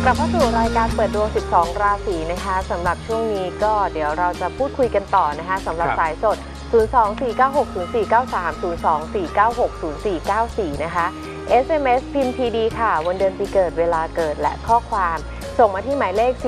ลับเข้าสู่รายการเปิดดวง12ราศีนะคะสำหรับช่วงนี้ก็เดี๋ยวเราจะพูดคุยกันต่อนะคะสำหรับสายสด 024960493 024960494 นะคะ SMS พิมพ์ TD ค่ะวันเดือนปีเกิดเวลาเกิดและข้อความส่งมาที่หมายเลข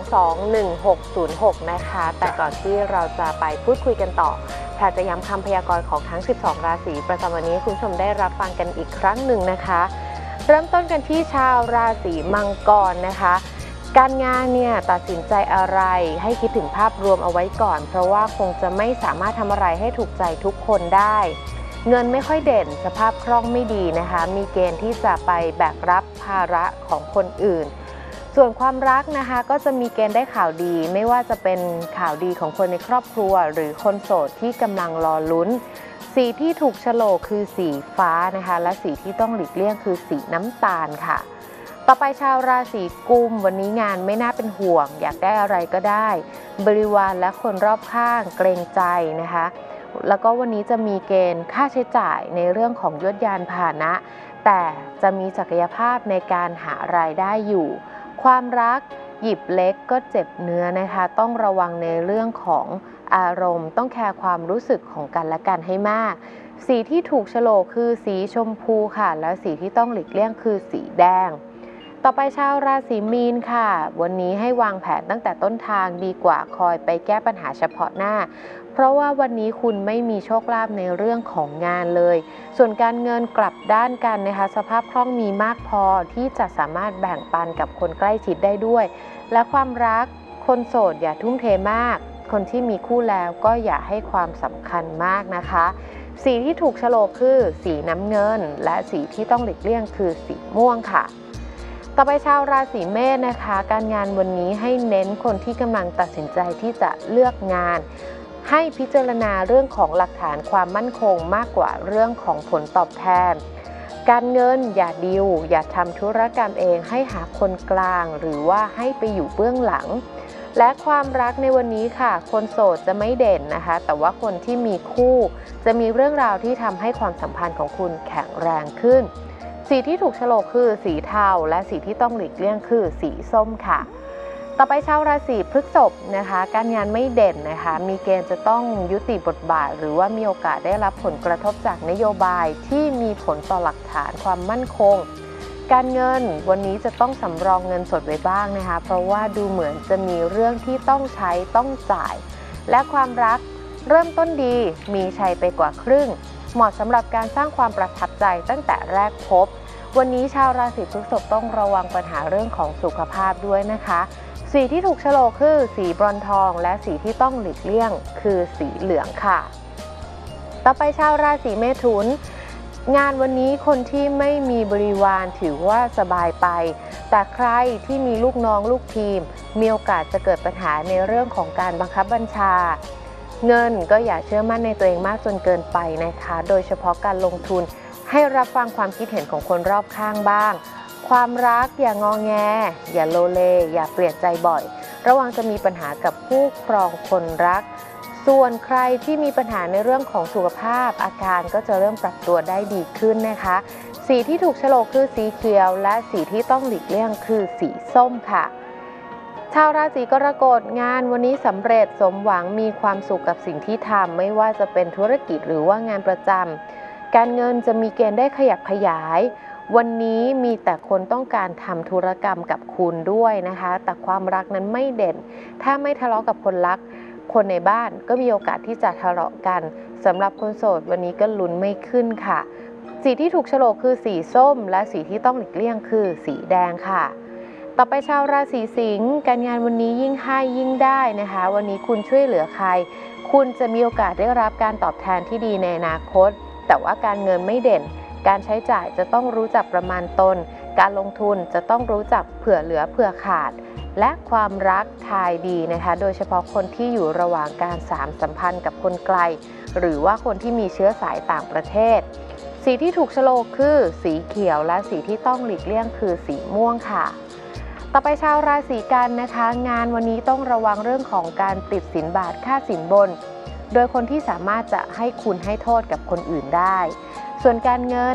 4221606 นะคะแต่ก่อนที่เราจะไปพูดคุยกันต่อแพทย์จะย้ำคำพยากรณ์ของทั้ง12ราศีประจำวันนี้คุณผู้ชมได้รับฟังกันอีกครั้งหนึ่งนะคะเริ่มต้นกันที่ชาวราศีมังกรนะคะการงานเนี่ยตัดสินใจอะไรให้คิดถึงภาพรวมเอาไว้ก่อนเพราะว่าคงจะไม่สามารถทำอะไรให้ถูกใจทุกคนได้เงินไม่ค่อยเด่นสภาพคล่องไม่ดีนะคะมีเกณฑ์ที่จะไปแบกรับภาระของคนอื่นส่วนความรักนะคะก็จะมีเกณฑ์ได้ข่าวดีไม่ว่าจะเป็นข่าวดีของคนในครอบครัวหรือคนโสดที่กำลังรอลุ้นสีที่ถูกโฉลกคือสีฟ้านะคะและสีที่ต้องหลีกเลี่ยงคือสีน้ำตาลค่ะต่อไปชาวราศีกุมวันนี้งานไม่น่าเป็นห่วงอยากได้อะไรก็ได้บริวารและคนรอบข้างเกรงใจนะคะแล้วก็วันนี้จะมีเกณฑ์ค่าใช้จ่ายในเรื่องของยศยานพาหนะแต่จะมีศักยภาพในการหารายได้อยู่ความรักหยิบเล็กก็เจ็บเนื้อนะคะต้องระวังในเรื่องของอารมณ์ต้องแคร์ความรู้สึกของกันและกันให้มากสีที่ถูกโฉลกคือสีชมพูค่ะและสีที่ต้องหลีกเลี่ยงคือสีแดงต่อไปชาวราศีมีนค่ะวันนี้ให้วางแผนตั้งแต่ต้นทางดีกว่าคอยไปแก้ปัญหาเฉพาะหน้าเพราะว่าวันนี้คุณไม่มีโชคลาภในเรื่องของงานเลยส่วนการเงินกลับด้านกันนะคะสภาพคล่องมีมากพอที่จะสามารถแบ่งปันกับคนใกล้ชิดได้ด้วยและความรักคนโสดอย่าทุ่มเทมากคนที่มีคู่แล้วก็อย่าให้ความสำคัญมากนะคะสีที่ถูกโฉลกคือสีน้ำเงินและสีที่ต้องหลีกเลี่ยงคือสีม่วงค่ะต่อไปชาวราศีเมษนะคะการงานวันนี้ให้เน้นคนที่กำลังตัดสินใจที่จะเลือกงานให้พิจารณาเรื่องของหลักฐานความมั่นคงมากกว่าเรื่องของผลตอบแทนการเงินอย่าดิวอย่าทำธุรกรรมเองให้หาคนกลางหรือว่าให้ไปอยู่เบื้องหลังและความรักในวันนี้ค่ะคนโสดจะไม่เด่นนะคะแต่ว่าคนที่มีคู่จะมีเรื่องราวที่ทำให้ความสัมพันธ์ของคุณแข็งแรงขึ้นสีที่ถูกโฉลกคือสีเทาและสีที่ต้องหลีกเลี่ยงคือสีส้มค่ะต่อไปชาวราศีพฤษภนะคะการงานไม่เด่นนะคะมีเกณฑ์จะต้องยุติบทบาทหรือว่ามีโอกาสได้รับผลกระทบจากนโยบายที่มีผลต่อหลักฐานความมั่นคงการเงินวันนี้จะต้องสำรองเงินสดไว้บ้างนะคะเพราะว่าดูเหมือนจะมีเรื่องที่ต้องใช้ต้องจ่ายและความรักเริ่มต้นดีมีชัยไปกว่าครึ่งเหมาะสำหรับการสร้างความประทับใจตั้งแต่แรกพบวันนี้ชาวราศีพฤษภต้องระวังปัญหาเรื่องของสุขภาพด้วยนะคะสีที่ถูกโฉลกคือสีบรอนซ์ทองและสีที่ต้องหลีกเลี่ยงคือสีเหลืองค่ะต่อไปชาวราศีเมถุนงานวันนี้คนที่ไม่มีบริวารถือว่าสบายไปแต่ใครที่มีลูกน้องลูกทีมมีโอกาสจะเกิดปัญหาในเรื่องของการบังคับบัญชาเงินก็อย่าเชื่อมั่นในตัวเองมากจนเกินไปนะคะโดยเฉพาะการลงทุนให้รับฟังความคิดเห็นของคนรอบข้างบ้างความรักอย่างงอแงอย่าโลเลอย่าเปลี่ยนใจบ่อยระวังจะมีปัญหากับคู่ครองคนรักส่วนใครที่มีปัญหาในเรื่องของสุขภาพอาการก็จะเริ่มปรับตัวได้ดีขึ้นนะคะสีที่ถูกโฉลกคือสีเขียวและสีที่ต้องหลีกเลี่ยงคือสีส้มค่ะชาวราศีกรกฎงานวันนี้สำเร็จสมหวังมีความสุขกับสิ่งที่ทำไม่ว่าจะเป็นธุรกิจหรือว่างานประจำการเงินจะมีเกณฑ์ได้ขยับขยายวันนี้มีแต่คนต้องการทำธุรกรรมกับคุณด้วยนะคะแต่ความรักนั้นไม่เด่นถ้าไม่ทะเลาะกับคนรักคนในบ้านก็มีโอกาสที่จะทะเลาะกันสำหรับคนโสดวันนี้ก็ลุ้นไม่ขึ้นค่ะสีที่ถูกโฉลกคือสีส้มและสีที่ต้องหลีกเลี่ยงคือสีแดงค่ะต่อไปชาวราศีสิงห์การงานวันนี้ยิ่งให้ยิ่งได้นะคะวันนี้คุณช่วยเหลือใครคุณจะมีโอกาสได้รับการตอบแทนที่ดีในอนาคตแต่ว่าการเงินไม่เด่นการใช้จ่ายจะต้องรู้จักประมาณตนการลงทุนจะต้องรู้จักเผื่อเหลือเผื่อขาดและความรักทายดีนะคะโดยเฉพาะคนที่อยู่ระหว่างการสานสัมพันธ์กับคนไกลหรือว่าคนที่มีเชื้อสายต่างประเทศสีที่ถูกโฉลกคือสีเขียวและสีที่ต้องหลีกเลี่ยงคือสีม่วงค่ะต่อไปชาวราศีกันนะคะงานวันนี้ต้องระวังเรื่องของการติดสินบาทค่าสินบนโดยคนที่สามารถจะให้คุณให้โทษกับคนอื่นได้ส่วนการเงิน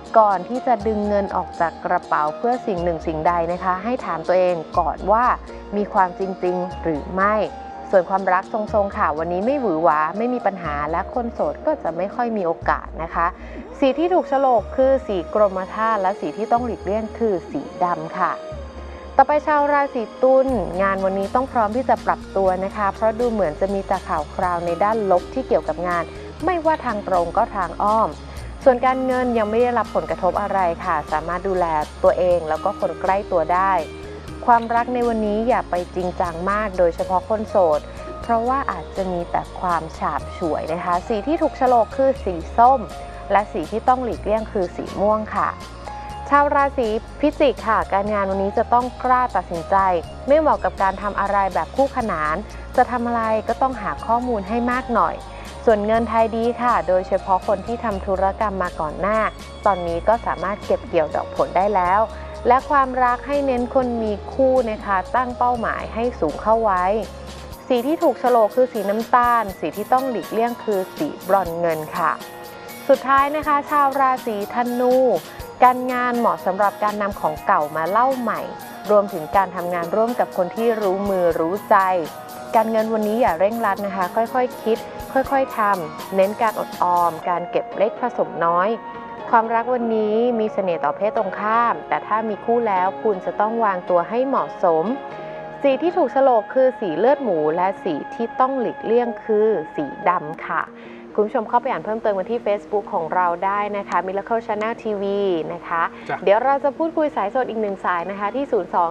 ก่อนที่จะดึงเงินออกจากกระเป๋าเพื่อสิ่งหนึ่งสิ่งใดนะคะให้ถามตัวเองก่อนว่ามีความจริงหรือไม่ส่วนความรักทรงๆค่ะวันนี้ไม่หวือหวาไม่มีปัญหาและคนโสดก็จะไม่ค่อยมีโอกาสนะคะสีที่ถูกโฉลกคือสีกรมท่าและสีที่ต้องหลีกเลี่ยงคือสีดำค่ะต่อไปชาวราศีตุลงานวันนี้ต้องพร้อมที่จะปรับตัวนะคะเพราะดูเหมือนจะมีแต่ข่าวคราวในด้านลบที่เกี่ยวกับงานไม่ว่าทางตรงก็ทางอ้อมส่วนการเงินยังไม่ได้รับผลกระทบอะไรค่ะสามารถดูแลตัวเองแล้วก็คนใกล้ตัวได้ความรักในวันนี้อย่าไปจริงจังมากโดยเฉพาะคนโสดเพราะว่าอาจจะมีแต่ความฉาบฉวยนะคะสีที่ถูกโฉลกคือสีส้มและสีที่ต้องหลีกเลี่ยงคือสีม่วงค่ะชาวราศีพิจิกค่ะการงานวันนี้จะต้องกล้าตัดสินใจไม่เหมาะกับการทำอะไรแบบคู่ขนานจะทำอะไรก็ต้องหาข้อมูลให้มากหน่อยส่วนเงินไทยดีค่ะโดยเฉพาะคนที่ทำธุรกรรมมาก่อนหน้าตอนนี้ก็สามารถเก็บเกี่ยวดอกผลได้แล้วและความรักให้เน้นคนมีคู่นะคะตั้งเป้าหมายให้สูงเข้าไว้สีที่ถูกโฉลกคือสีน้ำตาลสีที่ต้องหลีกเลี่ยงคือสีบรอนซ์เงินค่ะสุดท้ายนะคะชาวราศีธนูการงานเหมาะสำหรับการนำของเก่ามาเล่าใหม่รวมถึงการทำงานร่วมกับคนที่รู้มือรู้ใจการเงินวันนี้อย่าเร่งรัดนะคะค่อยๆคิดค่อยๆทำเน้นการอดออมการเก็บเล็กผสมน้อยความรักวันนี้มีเสน่ห์ต่อเพศตรงข้ามแต่ถ้ามีคู่แล้วคุณจะต้องวางตัวให้เหมาะสมสีที่ถูกโฉลกคือสีเลือดหมูและสีที่ต้องหลีกเลี่ยงคือสีดำค่ะคุณผู้ชมเข้าไปอ่านเพิ่มเติมกันที่ Facebook ของเราได้นะคะ Miracle Channel TV นะคะเดี๋ยวเราจะพูดคุยสายสดอีกหนึ่งสายนะคะที่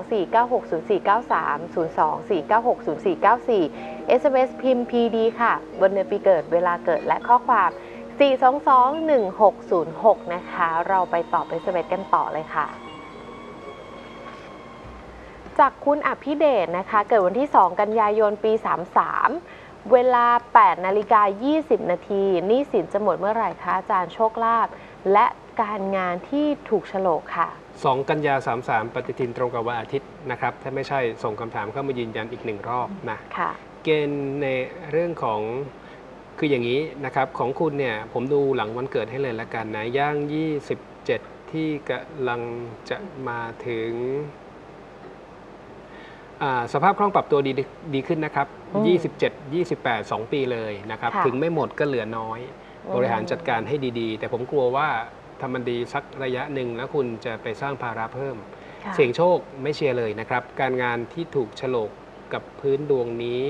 024960493 024960494 SMS พิมพ์ PD ค่ะวันเดือนปีเกิดเวลาเกิดและข้อความ 4221606 นะคะเราไปตอบ SMS กันต่อเลยค่ะจากคุณอภิเดชนะคะเกิดวันที่ 2 กันยายน ปี 33เวลา 8:20 นาทีหนี้สินจะหมดเมื่อไหร่คะอาจารย์โชคลาภและการงานที่ถูกโฉลกค่ะ 2 กันยา 33 ปฏิทินตรงกับวันอาทิตย์นะครับถ้าไม่ใช่ส่งคำถามเข้ามายืนยันอีก1 รอบนะเกณฑ์ในเรื่องของคืออย่างนี้นะครับของคุณเนี่ยผมดูหลังวันเกิดให้เลยละกันนะย่าง 27 ที่กำลังจะมาถึงสภาพคล่องปรับตัวดีขึ้นนะครับ27 28 2 ปีเลยนะครับถึงไม่หมดก็เหลือน้อยบริหารจัดการให้ดีๆแต่ผมกลัวว่าทำมันดีสักระยะหนึ่งแล้วคุณจะไปสร้างภาระเพิ่มเสี่ยงโชคไม่เชียร์เลยนะครับการงานที่ถูกโฉลกกับพื้นดวงนี้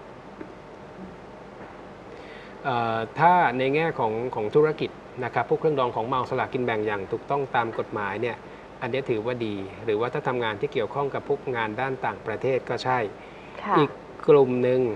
ถ้าในแง่ของธุรกิจนะครับพวกเครื่องดองของเมาสลากกินแบ่งอย่างถูกต้องตามกฎหมายเนี่ยอันนี้ถือว่าดีหรือว่าถ้าทำงานที่เกี่ยวข้องกับพวกงานด้านต่างประเทศก็ใช่อีกกลุ่มหนึ่ง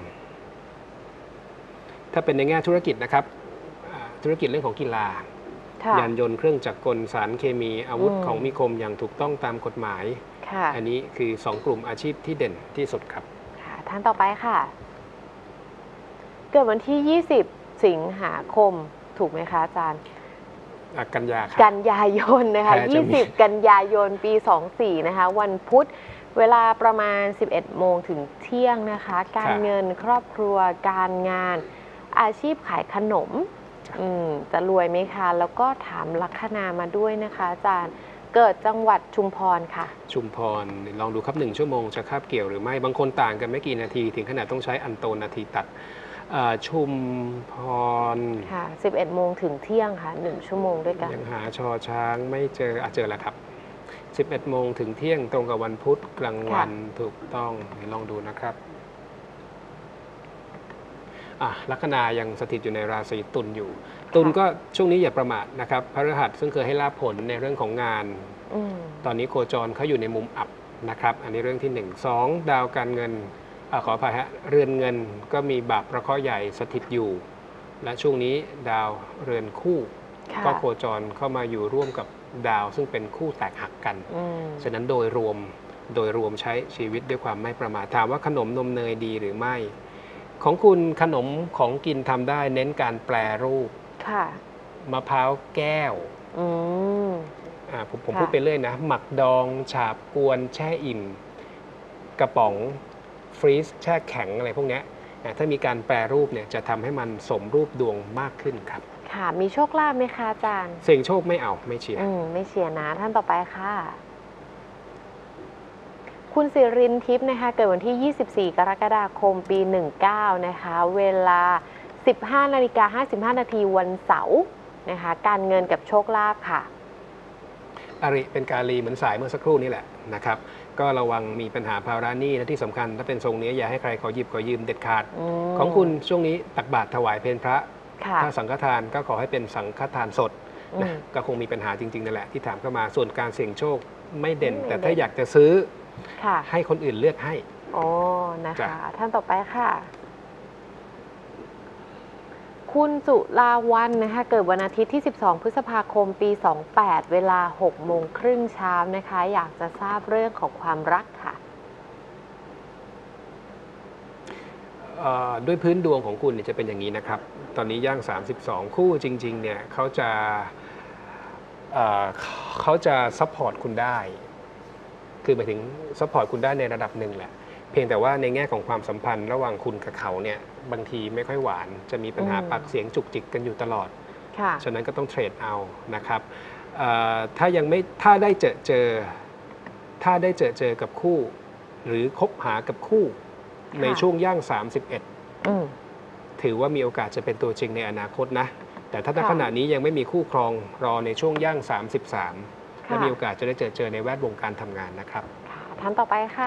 ถ้าเป็นในแง่ธุรกิจนะครับธุรกิจเรื่องของกีฬายานยนต์เครื่องจักรกลสารเคมีอาวุธของมีคมอย่างถูกต้องตามกฎหมายอันนี้คือ2 กลุ่มอาชีพที่เด่นที่สุดครับท่านต่อไปค่ะเกิดวันที่ 20 สิงหาคมถูกไหมคะอาจารย์กันยากันยายนนะคะ20 กันยายน ปี 24นะคะวันพุธเวลาประมาณ 11 โมงถึงเที่ยงนะคะการเงินครอบครัวการงานอาชีพขายขนมจะรวยไหมคะแล้วก็ถามลัคนามาด้วยนะคะอาจารย์เกิดจังหวัดชุมพรค่ะชุมพรลองดูครับ1 ชั่วโมงจะคาบเกี่ยวหรือไม่บางคนต่างกันไม่กี่นาทีถึงขนาดต้องใช้อันโตนาทีตัดชุมพรค่ะ11 โมงถึงเที่ยงค่ะ1 ชั่วโมงด้วยกันยังหาชอช้างไม่เจอเจอแล้วครับ11 โมงถึงเที่ยงตรงกับวันพุธกลางวันถูกต้องลองดูนะครับลัคนายังสถิตอยู่ในราศีตุลอยู่ตุลก็ช่วงนี้อย่าประมาทนะครับพฤหัสซึ่งเคยให้ลาภผลในเรื่องของงานตอนนี้โคจรเขาอยู่ในมุมอับนะครับอันนี้เรื่องที่1 2ดาวการเงินขออภัยฮะเรือนเงินก็มีบาปพระเคราะห์ใหญ่สถิตอยู่และช่วงนี้ดาวเรือนคู่ก็โคจรเข้ามาอยู่ร่วมกับดาวซึ่งเป็นคู่แตกหักกันฉะนั้นโดยรวมใช้ชีวิตด้วยความไม่ประมาทถามว่าขนมนมเนยดีหรือไม่ของคุณขนมของกินทำได้เน้นการแปรรูปมะพร้าวแก้วผมพูดไปเรื่อยนะหมักดองฉาบกวนแช่อิ่มกระป๋องฟรีซแช่แข็งอะไรพวกนี้ถ้ามีการแปรรูปเนี่ยจะทำให้มันสมรูปดวงมากขึ้นครับค่ะมีโชคลาภไหมคะอาจารย์เสี่ยงโชคไม่เอาไม่เชียร์ไม่เชียร์นะท่านต่อไปค่ะ คุณสิรินทิพย์นะคะเกิดวันที่ 24 กรกฎาคม ปี 19 นะคะ เวลา 15:55 นาทีวันเสาร์นะคะ การเงินกับโชคลาภค่ะอาริเป็นกาลีเหมือนสายเมื่อสักครู่นี้แหละนะครับก็ระวังมีปัญหาภาระหนี้และที่สำคัญถ้าเป็นทรงนี้อย่าให้ใครขอหยิบขอยืมเด็ดขาดของคุณช่วงนี้ตักบาตรถวายเพลพระถ้าสังฆทานก็ขอให้เป็นสังฆทานสดนะก็คงมีปัญหาจริงๆนั่นแหละที่ถามเข้ามาส่วนการเสี่ยงโชคไม่เด่นแต่ถ้าอยากจะซื้อให้คนอื่นเลือกให้โอ้นะคะท่านต่อไปค่ะคุณสุลาวันนะคะเกิดวันอาทิตย์ที่ 12 พฤษภาคม ปี 28 เวลา 6 โมงครึ่งเช้านะคะอยากจะทราบเรื่องของความรักค่ะด้วยพื้นดวงของคุณเนี่ยจะเป็นอย่างนี้นะครับตอนนี้ย่าง 32 คู่จริงๆเนี่ยเขาจะซัพพอร์ตคุณได้คือหมายถึงซัพพอร์ตคุณได้ในระดับหนึ่งแหละเพียงแต่ว่าในแง่ของความสัมพันธ์ระหว่างคุณกับเขาเนี่ยบางทีไม่ค่อยหวานจะมีปัญหาปากเสียงจุกจิกกันอยู่ตลอดฉะนั้นก็ต้องเทรดเอานะครับถ้าได้เจอกับคู่หรือคบหากับคู่ในช่วงย่าง 31ถือว่ามีโอกาสจะเป็นตัวจริงในอนาคตนะแต่ถ้าณขณะนี้ยังไม่มีคู่ครองรอในช่วงย่าง 33และมีโอกาสจะได้เจอในแวดวงการทำงานนะครับท่านต่อไปค่ะ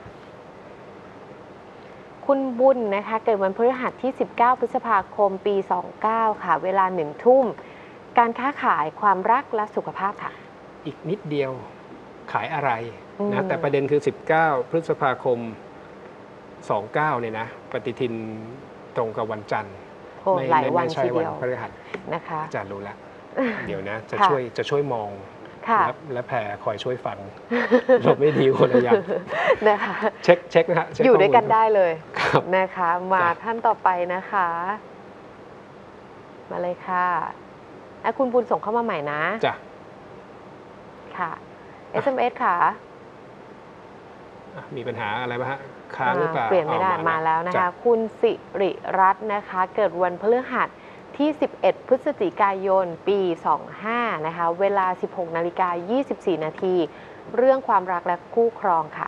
คุณบุญนะคะเกิดวันพฤหัสที่ 19 พฤษภาคม ปี 29 ค่ะเวลา 1 ทุ่มการค้าขายความรักและสุขภาพค่ะอีกนิดเดียวขายอะไรนะแต่ประเด็นคือ 19 พฤษภาคม 29 เนี่ยนะปฏิทินตรงกับวันจันทร์ไม่ใช่วันพฤหัสนะคะอาจารย์รู้แล้วเดี๋ยวนะจะช่วยมองและแผ่คอยช่วยฟังเราไม่ดีคนละอย่างนะคะเช็คนะฮะอยู่ด้วยกันได้เลยนะคะมาท่านต่อไปนะคะมาเลยค่ะคุณบุญส่งเข้ามาใหม่นะจ้ะค่ะ SMS ค่ะมีปัญหาอะไรบ้างฮะค้างหรือเปล่าเปลี่ยนไม่ได้มาแล้วนะคะคุณสิริรัตน์นะคะเกิดวันพฤหัสที่ 11 พฤศจิกายน ปี 25 นะคะเวลา 16:24 นาทีเรื่องความรักและคู่ครองค่ะ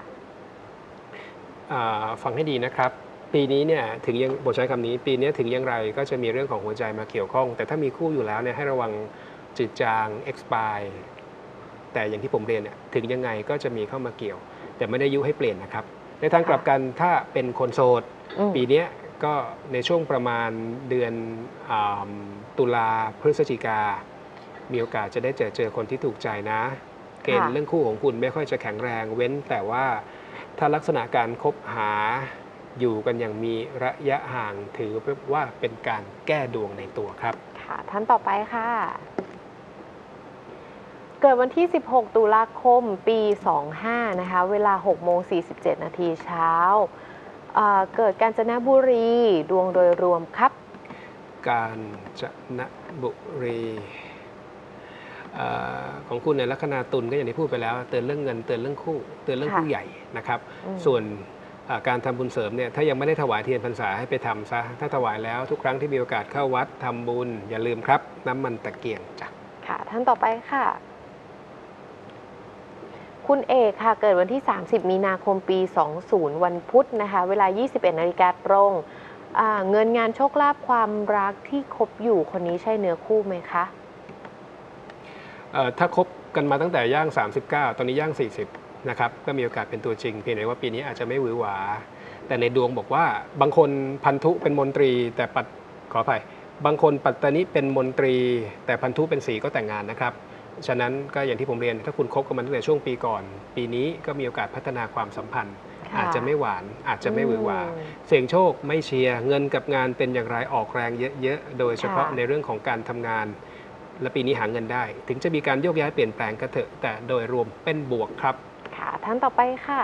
ฟังให้ดีนะครับปีนี้เนี่ยถึงยังบทใช้คำนี้ปีนี้ถึงอย่างไรก็จะมีเรื่องของหัวใจมาเกี่ยวข้องแต่ถ้ามีคู่อยู่แล้วเนี่ยให้ระวังจืดจาง expire แต่อย่างที่ผมเรียนเนี่ยถึงยังไงก็จะมีเข้ามาเกี่ยวแต่ไม่ได้ยุให้เปลี่ยนนะครับในทางกลับกันถ้าเป็นคนโสดปีนี้ก็ในช่วงประมาณเดือนตุลาพฤศจิกามีโอกาสจะได้เจอคนที่ถูกใจนะเกณฑ์เรื่องคู่ของคุณไม่ค่อยจะแข็งแรงเว้นแต่ว่าถ้าลักษณะการคบหาอยู่กันอย่างมีระยะห่างถือว่าเป็นการแก้ดวงในตัวครับค่ะท่านต่อไปค่ะเกิดวันที่ 16 ตุลาคม ปี 25 นะคะเวลา 6:47 นาทีเช้าเกิดกาญจนบุรีดวงโดยรวมครับกาญจนบุรีของคุณในลัคนาตุลก็อย่างที่พูดไปแล้วเตือนเรื่องเงินเตือนเรื่องคู่เตือนเรื่องผู้ใหญ่นะครับส่วนการทำบุญเสริมเนี่ยถ้ายังไม่ได้ถวายเทียนพรรษาให้ไปทำซะถ้าถวายแล้วทุกครั้งที่มีโอกาสเข้าวัดทำบุญอย่าลืมครับน้ำมันตะเกียงจ้ะค่ะท่านต่อไปค่ะคุณเอกค่ะเกิดวันที่ 30 มีนาคม ปี 20 วันพุธนะคะเวลา 21 นาฬิกาตรงเงินงานโชคลาภความรักที่คบอยู่คนนี้ใช่เนื้อคู่ไหมคะถ้าคบกันมาตั้งแต่ย่าง 39 ตอนนี้ย่าง 40 นะครับก็มีโอกาสเป็นตัวจริงเพียงแต่ว่าปีนี้อาจจะไม่หวือหวาแต่ในดวงบอกว่าบางคนพันธุเป็นมนตรีแต่ขออภัยบางคนปัตตานิเป็นมนตรีแต่พันธุเป็นสีก็แต่งงานนะครับฉะนั้นก็อย่างที่ผมเรียนถ้าคุณคบกันมาตั้งแต่ช่วงปีก่อนปีนี้ก็มีโอกาสพัฒนาความสัมพันธ์อาจจะไม่หวานอาจจะไม่หวือหวาเสี่ยงโชคไม่เชียร์เงินกับงานเป็นอย่างไรออกแรงเยอะๆโดยเฉพาะในเรื่องของการทำงานและปีนี้หาเงินได้ถึงจะมีการโยกย้ายเปลี่ยนแปลงก็เถอะแต่โดยรวมเป็นบวกครับค่ะท่านต่อไปค่ะ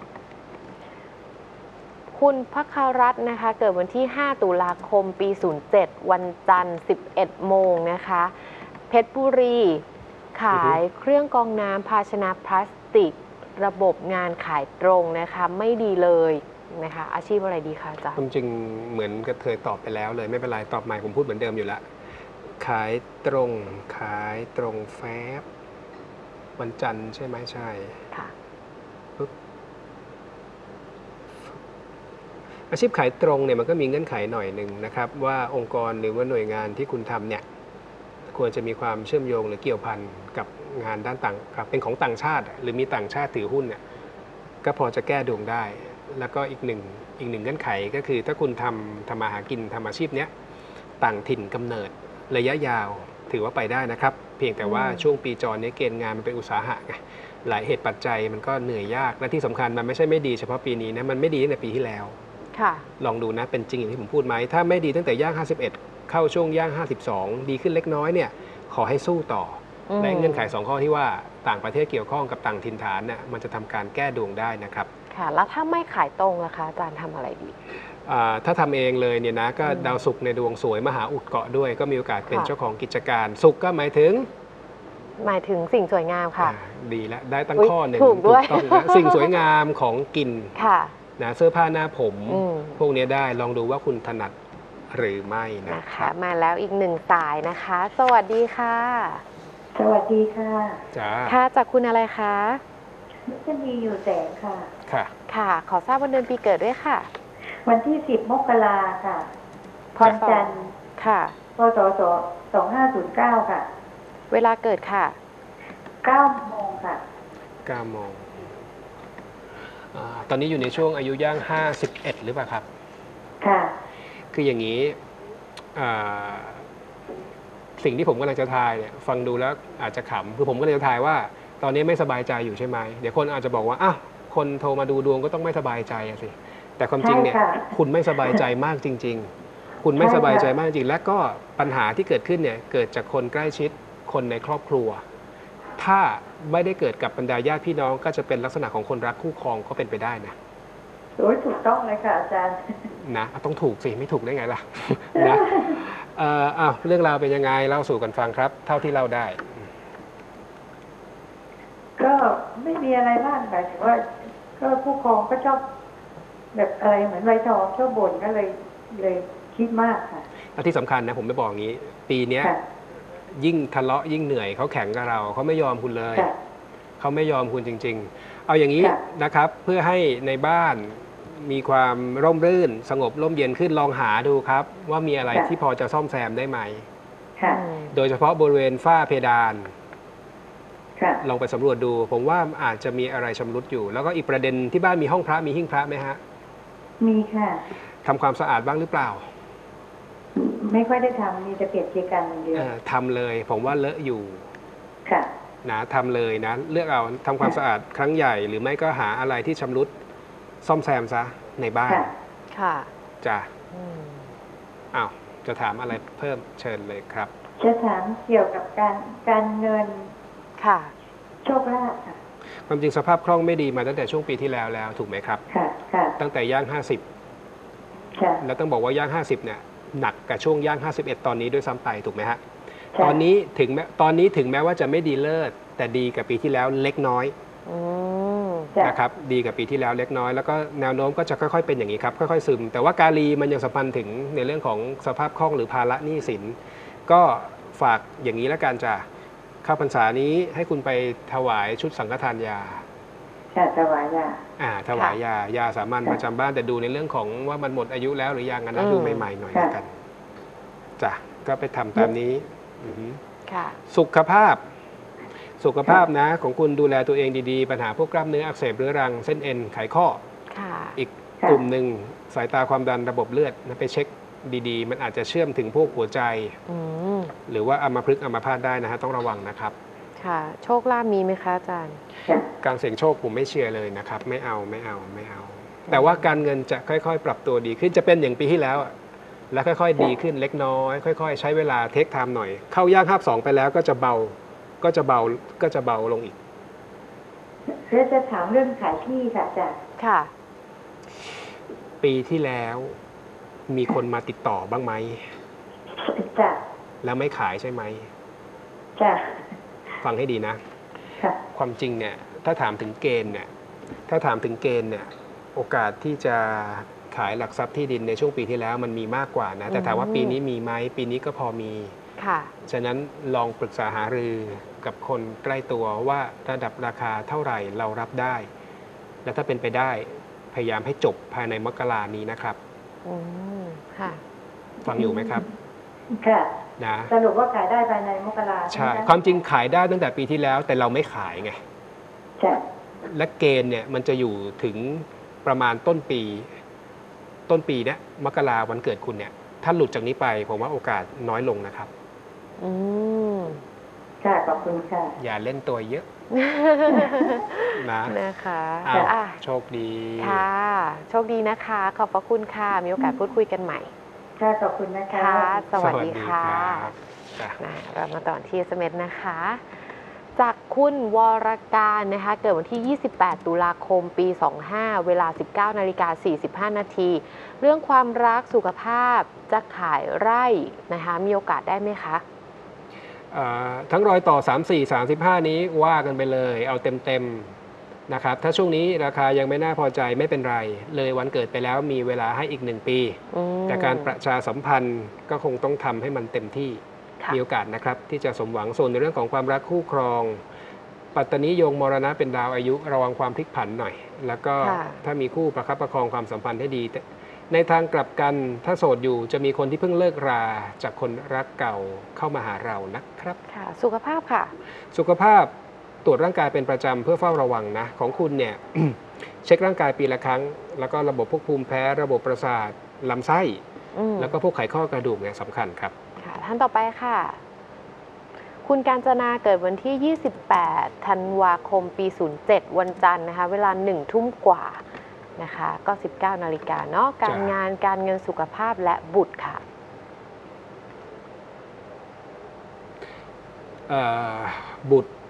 คุณภัครัตน์นะคะเกิดวันที่ 5 ตุลาคม ปี 07 วันจันทร์ 11 โมงนะคะเพชรบุรีขายเครื่องกรองน้ำภาชนะพลาสติกระบบงานขายตรงนะคะไม่ดีเลยนะคะอาชีพอะไรดีคะอาจารย์จริงเหมือนกับเคยตอบไปแล้วเลยไม่เป็นไรตอบใหม่ผมพูดเหมือนเดิมอยู่แล้วขายตรง ขายตรงแฟบวันจันทร์ใช่ไหมใช่ค่ะปึ๊บอาชีพขายตรงเนี่ยมันก็มีเงื่อนไขหน่อยหนึ่งนะครับว่าองค์กรหรือว่าหน่วยงานที่คุณทำเนี่ยควรจะมีความเชื่อมโยงหรือเกี่ยวพันกับงานด้านต่างเป็นของต่างชาติหรือมีต่างชาติถือหุ้นเนี่ยก็พอจะแก้ดวงได้ แล้วก็อีกหนึ่งเงื่อนไขก็คือถ้าคุณทำมาหากินทำอาชีพเนี้ยต่างถิ่นกำเนิดระยะยาวถือว่าไปได้นะครับเพียงแต่ว่าช่วงปีจรนี้เกณฑ์งานมันเป็นอุตสาหะไงหลายเหตุปัจจัยมันก็เหนื่อยยากและที่สำคัญมันไม่ใช่ไม่ดีเฉพาะปีนี้นะมันไม่ดีตั้งแต่ปีที่แล้วลองดูนะเป็นจริงอย่างที่ผมพูดไหมถ้าไม่ดีตั้งแต่ย่าง51เข้าช่วงย่าง52ดีขึ้นเล็กน้อยเนี่ยขอให้สู้ต่อและเงื่อนไข2ข้อที่ว่าต่างประเทศเกี่ยวข้องกับต่างถิ่นฐานเนี่ยมันจะทำการแก้ดวงได้นะครับค่ะแล้วถ้าไม่ขายตรงล่ะคะอาจารย์ทำอะไรดีถ้าทำเองเลยเนี่ยนะก็ดาวศุกร์ในดวงสวยมหาอุดเกาะด้วยก็มีโอกาสเป็นเจ้าของกิจการศุกร์ก็หมายถึงสิ่งสวยงามค่ะดีแล้วได้ตั้งข้อหนึ่งถูกด้วยสิ่งสวยงามของกินนะเสื้อผ้าหน้าผมพวกนี้ได้ลองดูว่าคุณถนัดหรือไม่นะคะมาแล้วอีกหนึ่งสายนะคะสวัสดีค่ะสวัสดีค่ะจ้าค่ะจากคุณอะไรคะจะมีอยู่แสงค่ะค่ะขอทราบวันเดือนปีเกิดด้วยค่ะวันที่10 มกราค่ะวันจันทร์ค่ะพศ2509ค่ะเวลาเกิดค่ะ 9 โมงค่ะ 9 โมงตอนนี้อยู่ในช่วงอายุย่าง51หรือเปล่าครับค่ะคืออย่างนี้สิ่งที่ผมกำลังจะทายเนี่ยฟังดูแล้วอาจจะขำคือผมก็เลยจะทายว่าตอนนี้ไม่สบายใจอยู่ใช่ไหมเดี๋ยวคนอาจจะบอกว่าอ้าวคนโทรมาดูดวงก็ต้องไม่สบายใจสิแต่ความจริงเนี่ยคุณไม่สบายใจมากจริงๆคุณไม่สบายใจมากจริงและก็ปัญหาที่เกิดขึ้นเนี่ยเกิดจากคนใกล้ชิดคนในครอบครัวถ้าไม่ได้เกิดกับบรรดาญาติพี่น้องก็จะเป็นลักษณะของคนรักคู่ครองก็เป็นไปได้นะโอ้ยถูกต้องเลยค่ะอาจารย์นะต้องถูกสิไม่ถูกได้ไงล่ะนะเรื่องราวเป็นยังไงเล่าสู่กันฟังครับเท่าที่เล่าได้ก็ไม่มีอะไรมากแต่ถือว่าก็ผู้ครองก็ชอบแบบอะไรเหมือนไวทองชอบบ่นก็เลยคิดมากค่ะและที่สำคัญนะผมไม่บอกงี้ปีนี้ยิ่งทะเลาะยิ่งเหนื่อยเขาแข่งกับเราเขาไม่ยอมคุณเลยเขาไม่ยอมคุณจริงๆเอาอย่างนี้นะครับเพื่อให้ในบ้านมีความร่มรื่นสงบร่มเย็นขึ้นลองหาดูครับว่ามีอะไรที่พอจะซ่อมแซมได้ไหมโดยเฉพาะบริเวณฝ้าเพดานลองไปสำรวจดูผมว่าอาจจะมีอะไรชำรุดอยู่แล้วก็อีกประเด็นที่บ้านมีห้องพระมีหิ้งพระไหมฮะมีค่ะทำความสะอาดบ้างหรือเปล่าไม่ค่อยได้ทำมีแต่เปลี่ยนเจกันอย่างเดียวทำเลยผมว่าเลอะอยู่ค่ะนะทำเลยนะเลือกเอาทำความสะอาดครั้งใหญ่หรือไม่ก็หาอะไรที่ชำรุดซ่อมแซมซะในบ้านค่ะจ้ะอ้าวจะถามอะไรเพิ่มเชิญเลยครับจะถามเกี่ยวกับการเงินค่ะโชคลาภค่ะความจริงสภาพคล่องไม่ดีมาตั้งแต่ช่วงปีที่แล้วถูกไหมครับค่ะตั้งแต่ย่าง50 ค่ะแล้วต้องบอกว่าย่าง50เนี่ยหนักกับช่วงย่าง51ตอนนี้ด้วยซ้ำไปถูกไหมฮะตอนนี้ถึงแม้ว่าจะไม่ดีเลิศแต่ดีกับปีที่แล้วเล็กน้อยนะครับดีกับปีที่แล้วเล็กน้อยแล้วก็แนวโน้มก็จะค่อยๆเป็นอย่างนี้ครับค่อยๆซึมแต่ว่ากาลีมันยังสัมพันธ์ถึงในเรื่องของสภาพคล่องหรือภาระหนี้สินก็ฝากอย่างนี้แล้วกันจะเข้าพรรษานี้ให้คุณไปถวายชุดสังฆทานยาถวายยาถวายยาสามัญประจำบ้านแต่ดูในเรื่องของว่ามันหมดอายุแล้วหรือยังนะดูใหม่ๆหน่อยกันจ้ะก็ไปทำตามนี้สุขภาพนะของคุณดูแลตัวเองดีๆปัญหาพวกกล้ามเนื้ออักเสบเรื้อรังเส้นเอ็นไขข้ออีกกลุ่มหนึ่งสายตาความดันระบบเลือดนะไปเช็คดีๆมันอาจจะเชื่อมถึงพวกหัวใจหรือว่าอัมพฤกษ์อัมพาตได้นะฮะต้องระวังนะครับค่ะโชคลาภมีไหมคะอาจารย์การเสี่ยงโชคผมไม่เชื่อเลยนะครับไม่เอาแต่ว่าการเงินจะค่อยๆปรับตัวดีขึ้นจะเป็นอย่างปีที่แล้วแล้วค่อยๆดีขึ้นเล็กน้อยค่อยๆใช้เวลาเทคไทม์หน่อยเข้าย่าง52ไปแล้วก็จะเบาลงอีกจะถามเรื่องขายที่ค่ะอาจารย์ค่ะปีที่แล้วมีคนมาติดต่อบ้างไหมจ้ะแล้วไม่ขายใช่ไหมจ้ะฟังให้ดีนะความจริงเนี่ยถ้าถามถึงเกณฑ์เนี่ยโอกาสที่จะขายหลักทรัพย์ที่ดินในช่วงปีที่แล้วมันมีมากกว่านะแต่ถามว่าปีนี้มีไหมปีนี้ก็พอมีค่ะฉะนั้นลองปรึกษาหารือกับคนใกล้ตัวว่าระดับราคาเท่าไหร่เรารับได้ และถ้าเป็นไปได้พยายามให้จบภายในมกรานี้นะครับค่ะฟังอยู่ไหมครับค่ะนะสรุปว่าขายได้ภายในมกราใช่ไหคะความจริงขายได้ตั้งแต่ปีที่แล้วแต่เราไม่ขายไงใช่และเกณฑ์เนี่ยมันจะอยู่ถึงประมาณต้นปีเนี้ยมกราวันเกิดคุณเนี่ยถ้าหลุดจากนี้ไปผมว่าโอกาสน้อยลงนะครับอืมค่ะขอบคุณค่ะอย่าเล่นตัวเยอะ นะนะคะอ้าวอ่ะโชคดีค่ะ โชคดีนะคะ ขอบพระคุณค่ะ มีโอกาสพูดคุยกันใหม่ค่ะขอบคุณนะคะค่ะ สวัสดีค่ะรับจ้ะเรามาต่อที่ SMS นะคะ จากคุณวรการนะคะ เกิดวันที่ 28 ตุลาคม ปี 25 เวลา 19:45 นาที เรื่องความรักสุขภาพจะขายไร่นะคะ มีโอกาสได้ไหมคะทั้งรอยต่อ 34 35 นี้ว่ากันไปเลยเอาเต็มๆนะครับถ้าช่วงนี้ราคายังไม่น่าพอใจไม่เป็นไร เลยวันเกิดไปแล้วมีเวลาให้อีก1 ปี แต่การประชาสัมพันธ์ก็คงต้องทำให้มันเต็มที่ค่ะมีโอกาสนะครับที่จะสมหวังส่วนในเรื่องของความรักคู่ครอง ปัตตนิยงมรณะเป็นดาวอายุระวังความพลิกผันหน่อย แล้วก็ค่ะถ้ามีคู่ประคับประคองความสัมพันธ์ให้ดีแต่ในทางกลับกันถ้าโสดอยู่จะมีคนที่เพิ่งเลิกราจากคนรักเก่าเข้ามาหาเรานะครับค่ะ สุขภาพค่ะสุขภาพตรวจร่างกายเป็นประจำเพื่อเฝ้าระวังนะของคุณเนี่ย เช็คร่างกายปีละครั้ง แล้วก็ระบบพวกภูมิแพ้ระบบประสาทลำไส้ แล้วก็พวกไขข้อกระดูกเนี่ยสำคัญครับค่ะ ท่านต่อไปค่ะ คุณกาญจนาเกิดวันที่ 28 ธันวาคม ปี 07 วันจันทร์นะคะ เวลา 1 ทุ่มกว่านะคะ ก็ 19 นาฬิกาเนาะ การงานการเงินสุขภาพและบุตรค่ะบุตร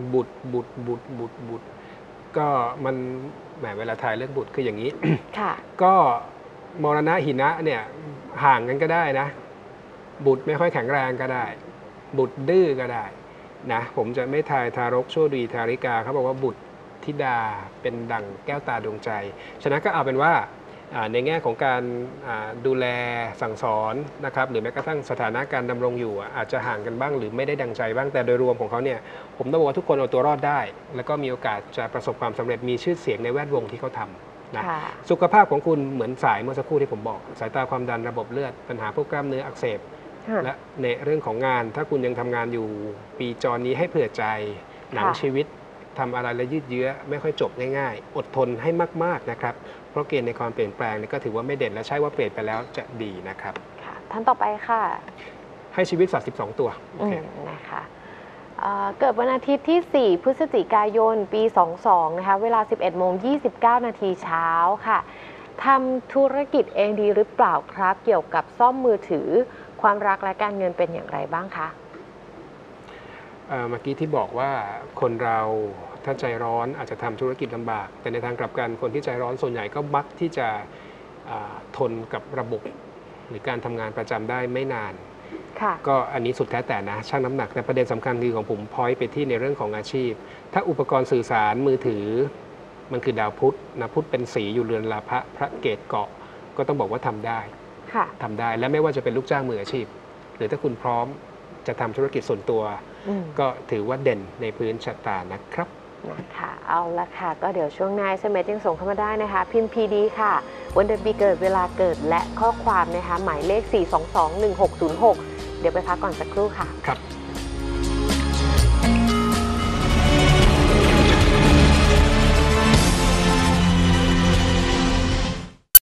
ก็มันแหมเวลาทายเรื่องบุตรคืออย่างนี้ค่ะก็มรณะหินะเนี่ยห่างกันก็ได้นะ บุตรไม่ค่อยแข็งแรงก็ได้ บุตรดื้อก็ได้นะผมจะไม่ทายทารกชั่วดีทาริกาเขาบอกว่าบุตรธิดาเป็นดั่งแก้วตาดวงใจ ฉะนั้นก็เอาเป็นว่าในแง่ของการดูแลสั่งสอนนะครับหรือแม้กระทั่งสถานะการดำรงอยู่อาจจะห่างกันบ้างหรือไม่ได้ดังใจบ้างแต่โดยรวมของเขาเนี่ยผมต้องบอกว่าทุกคนเอาตัวรอดได้ แล้วก็มีโอกาสจะประสบความสำเร็จมีชื่อเสียงในแวดวงที่เขาทำนะค่ะสุขภาพของคุณเหมือนสายเมื่อสักครู่ที่ผมบอกสายตาความดันระบบเลือดปัญหาพวกกล้ามเนื้ออักเสบ และในเรื่องของงานถ้าคุณยังทำงานอยู่ปีจรนี้ให้เผื่อใจหนังชีวิตทำอะไรและยืดเยื้อไม่ค่อยจบง่ายๆ อดทนให้มากๆนะครับเพราะเกณฑ์ในความเปลี่ยนแปลงนี่ก็ถือว่าไม่เด่นและใช่ว่าเปลี่ยนไปแล้วจะดีนะครับค่ะ ท่านต่อไปค่ะให้ชีวิตสัตว์12 ตัวโอเคนะคะเกิดวันอาทิตย์ที่ 4 พฤศจิกายน ปี 22 นะคะ เวลา 11:29 นาทีเช้าค่ะทำธุรกิจเองดีหรือเปล่าครับ เกี่ยวกับซ่อมมือถือความรักและการเงินเป็นอย่างไรบ้างคะเมื่อกี้ที่บอกว่าคนเราถ้าใจร้อนอาจจะทำธุรกิจลำบากแต่ในทางกลับกันคนที่ใจร้อนส่วนใหญ่ก็มักที่จะทนกับระบบหรือการทำงานประจำได้ไม่นานค่ะก็อันนี้สุดแท้แต่นะชั่งน้ำหนักแต่ประเด็นสำคัญคือของผมพอยต์ไปที่ในเรื่องของอาชีพ ถ้าอุปกรณ์สื่อสารมือถือมันคือดาวพุธนะพุธเป็นสีอยู่เรือนลาภะพระเกตเกาะก็ต้องบอกว่าทำได้ค่ะทำได้และไม่ว่าจะเป็นลูกจ้างมืออาชีพ หรือถ้าคุณพร้อมจะทำธุรกิจส่วนตัว ก็ถือว่าเด่นในพื้นชะตานะครับนะคะเอาละค่ะ ก็เดี๋ยวช่วงหน้า SMS ยังส่งเข้ามาได้นะคะ พิมพ์ PD ค่ะ วันเดือนปีเกิดเวลาเกิดและข้อความนะคะ หมายเลข 4221606 เดี๋ยวไปพักก่อนสักครู่ค่ะครับ